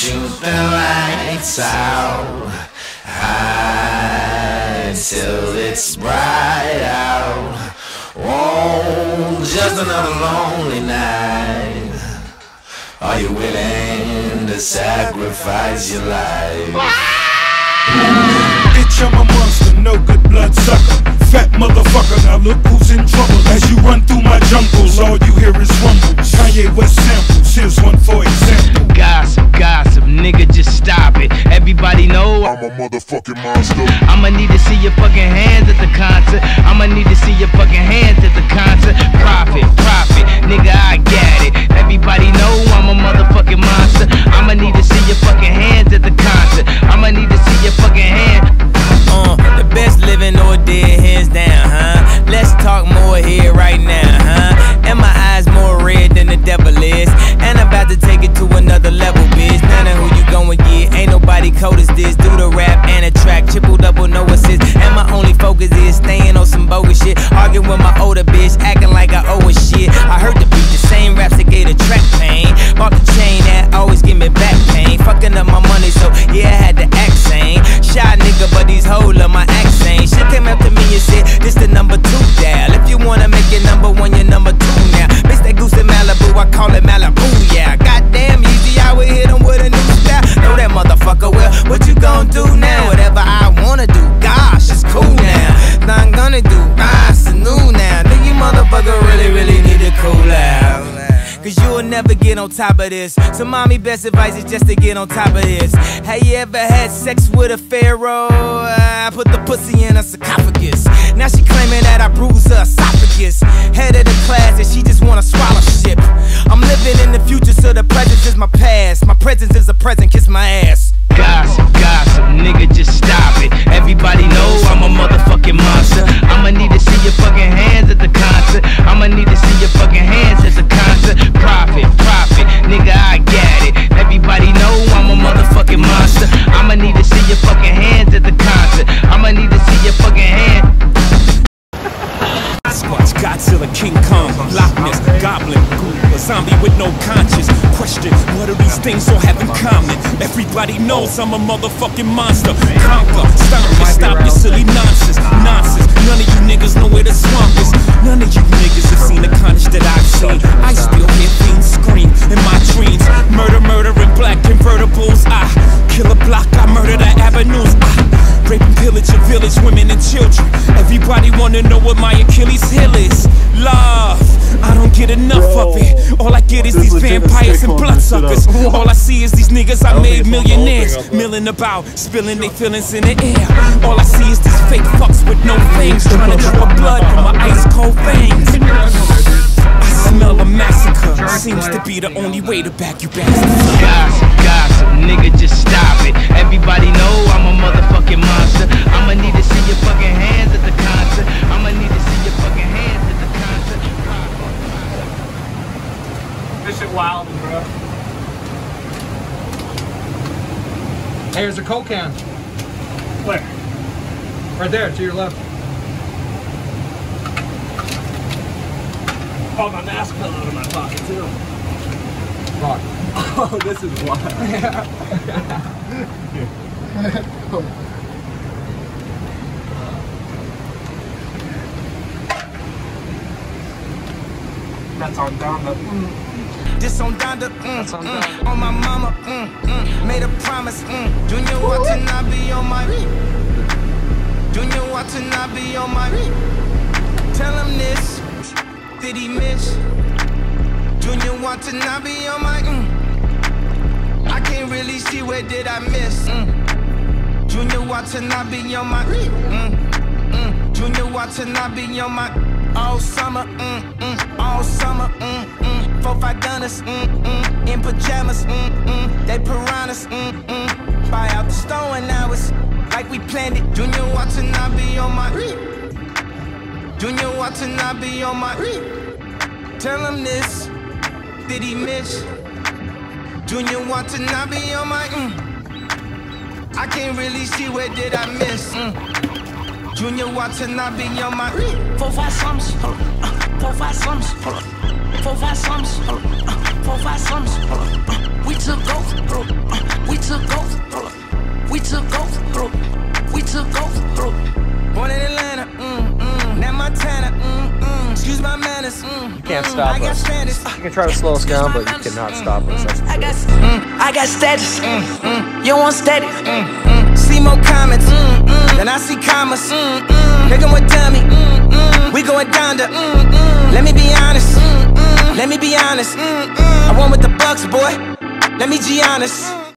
shoot the lights out high till it's bright out. Oh, just another lonely night. Are you willing to sacrifice your life? Bitch, I'm a monster, no good blood sucker. Fat motherfucker, now look who's in trouble. As you run through my jungles, all you hear is rumbles. Kanye West samples, here's one for example. Gossip, gossip, nigga, just stop it. Everybody know I'm a motherfucking monster. I'ma need to see your fucking hands at the concert. I'ma need to see your fucking hands at the concert. Profit, profit, nigga, I got it. Everybody know I'm a motherfucking monster. I'ma need to see your fucking hands at the concert. I'ma need to see your fucking hand. The best living or dead, hands down, huh? Let's talk more here right now, huh? And my eyes more red than the devil is. And I'm about to take it to another level, bitch. None of who you going get, ain't nobody cold as this. Do the rap and the track, triple double, no assist. And my only focus is staying on some bogus shit. Arguing with my older bitch, acting like I owe her shit. I heard the beat, the same raps that gave the track pain. Bought the chain that always give me back pain. Fucking up my money, so yeah, I had to act sane. Shy nigga, but these hoes love my accent. Shit came up to me and said, this the number 2 dial. If you wanna make it number 1, you're number 2 now. Miss that goose in Malibu, I call it Malibu, yeah. Goddamn easy, I would hit him with a new style. Know that motherfucker well, what you gon' do now? Whatever I wanna do, gosh, it's cool now. Nothing gonna do, it's new now. Think you motherfucker really need to cool out. Cause you'll never get on top of this. So mommy, best advice is just to get on top of this. Have you ever had sex with a pharaoh? I put the pussy in her sarcophagus. Now she claiming that I bruised her esophagus. Head of the class and she just wanna swallow shit. I'm living in the future, so the present is my past. My presence is a present, kiss my ass. Gossip, gossip, nigga, just stop it. Everybody know I'm a motherfucking monster. I'ma need to see your fucking hands at the concert. I'ma need to see your fucking hands at the concert. Profit, profit, nigga, I got it. Everybody know I'm a motherfucking monster. I'ma need to see your fucking hands at the concert. I'ma need to see your fucking hand. Squatch, Godzilla, King Kong, Loch Ness, Goblin, a zombie with no conscience. Question, what do these things all have in common? Everybody knows I'm a motherfucking monster. Conquer, stop your silly nonsense. Nonsense, none of you niggas know where the swamp is. None of you niggas have seen the carnage that I've seen. I still hear fiends scream in my dreams. Murder, murder in black convertibles. I kill a block, I murder the avenues. I rape and pillage a village, women and children. Everybody wanna know what my Achilles heel is. Love, I don't get enough of it. All I get is these vampires and bloodsuckers. All I see is these niggas I made millionaires, milling about, spilling their feelings in the air. All I see is these fake fucks with no fangs, trying to draw blood from my ice cold veins. I smell a massacre, seems to be the only way to back you bastards. Gossip, gossip, nigga, just stop it. Everybody know I'm a motherfucking monster. I'ma need to see your fucking hands at the concert. I'ma need to see your fucking hands at the concert. This shit wild, bro. Hey, there's a Coke can. Where? Right there, to your left. Oh, my mask fell out of my pocket too. Fuck. Oh, this is wild. That's on Donda. This on Donda, on my mama, made a promise, Junya Watanabe on my Junya Watanabe on my tell him this, did he miss? Junya Watanabe on my I can't really see where did I miss, Junya Watanabe on my Junya Watanabe on my all summer, all summer, 4-5 gunners, in pajamas, they piranhas, buy out the store and now it's like we planned it. Junya Watanabe on my, Junya Watanabe on my, tell him this, did he miss? Junya Watanabe on my, I can't really see where did I miss, Junya Watanabe on my 4-5 slums, 4-5 slums, 4-5 slums, 4-5 slums, we took over, took over, we took over, we took over. Born in Atlanta, now Montana, excuse my manners. You can't stop us. You can try to slow us down, but you cannot stop us. That's the truth. I got status, you want static. See more comments, then I see commas. Nigga with dummy, we going down to. Let me be honest, let me be honest. I won with the Bucks, boy. Let me be honest.